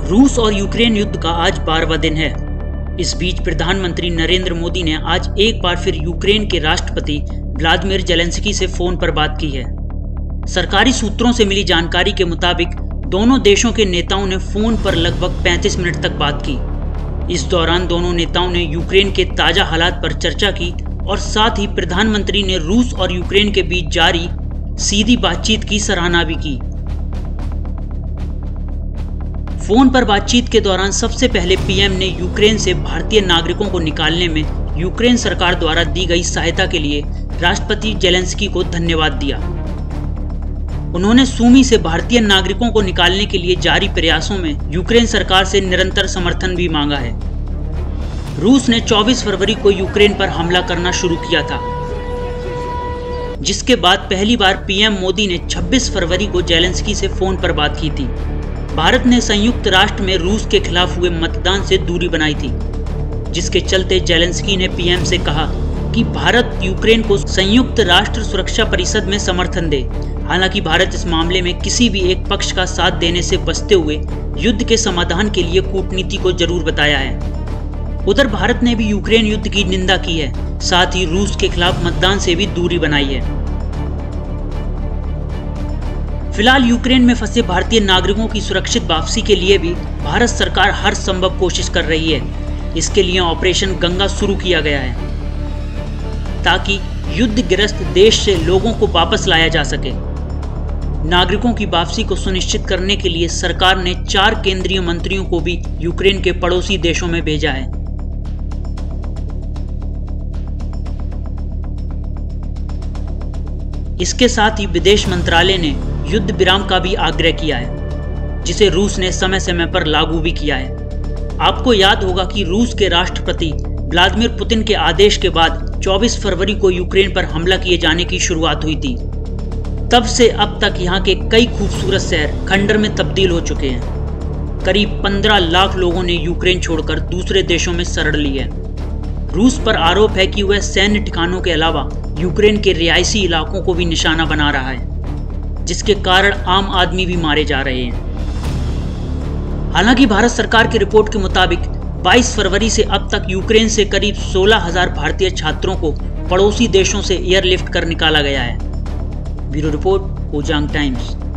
रूस और यूक्रेन युद्ध का आज 12वां दिन है। इस बीच प्रधानमंत्री नरेंद्र मोदी ने आज एक बार फिर यूक्रेन के राष्ट्रपति व्लादिमीर जेलेंस्की से फोन पर बात की है। सरकारी सूत्रों से मिली जानकारी के मुताबिक दोनों देशों के नेताओं ने फोन पर लगभग 35 मिनट तक बात की। इस दौरान दोनों नेताओं ने यूक्रेन के ताजा हालात पर चर्चा की और साथ ही प्रधानमंत्री ने रूस और यूक्रेन के बीच जारी सीधी बातचीत की सराहना भी की। फोन पर बातचीत के दौरान सबसे पहले पीएम ने यूक्रेन से भारतीय नागरिकों को निकालने में यूक्रेन सरकार द्वारा दी गई सहायता के लिए राष्ट्रपति जेलेंस्की को धन्यवाद दिया। उन्होंने सूमी से भारतीय नागरिकों को निकालने के लिए जारी प्रयासों में यूक्रेन सरकार से निरंतर समर्थन भी मांगा है। रूस ने 24 फरवरी को यूक्रेन पर हमला करना शुरू किया था, जिसके बाद पहली बार पीएम मोदी ने 26 फरवरी को जेलेंस्की से फोन पर बात की थी। भारत ने संयुक्त राष्ट्र में रूस के खिलाफ हुए मतदान से दूरी बनाई थी, जिसके चलते जेलेंस्की ने पीएम से कहा कि भारत यूक्रेन को संयुक्त राष्ट्र सुरक्षा परिषद में समर्थन दे। हालांकि भारत इस मामले में किसी भी एक पक्ष का साथ देने से बचते हुए युद्ध के समाधान के लिए कूटनीति को जरूर बताया है। उधर भारत ने भी यूक्रेन युद्ध की निंदा की है, साथ ही रूस के खिलाफ मतदान से भी दूरी बनाई है। फिलहाल यूक्रेन में फंसे भारतीय नागरिकों की सुरक्षित वापसी के लिए भी भारत सरकार हर संभव कोशिश कर रही है। इसके लिए ऑपरेशन गंगा शुरू किया गया है, ताकि युद्धग्रस्त देश से लोगों को वापस लाया जा सके। नागरिकों की वापसी को सुनिश्चित करने के लिए सरकार ने 4 केंद्रीय मंत्रियों को भी यूक्रेन के पड़ोसी देशों में भेजा है। इसके साथ ही विदेश मंत्रालय ने युद्ध विराम का भी आग्रह किया है, जिसे रूस ने समय समय पर लागू भी किया है। आपको याद होगा कि रूस के राष्ट्रपति व्लादिमीर पुतिन के आदेश के बाद 24 फरवरी को यूक्रेन पर हमला किए जाने की शुरुआत हुई थी। तब से अब तक यहाँ के कई खूबसूरत शहर खंडर में तब्दील हो चुके हैं। करीब 15 लाख लोगों ने यूक्रेन छोड़कर दूसरे देशों में शरण ली है। रूस पर आरोप है कि वह सैन्य ठिकानों के अलावा यूक्रेन के रिहायशी इलाकों को भी निशाना बना रहा है, जिसके कारण आम आदमी भी मारे जा रहे हैं। हालांकि भारत सरकार की रिपोर्ट के मुताबिक 22 फरवरी से अब तक यूक्रेन से करीब 16,000 भारतीय छात्रों को पड़ोसी देशों से एयरलिफ्ट कर निकाला गया है। Bureau report, Ojang times.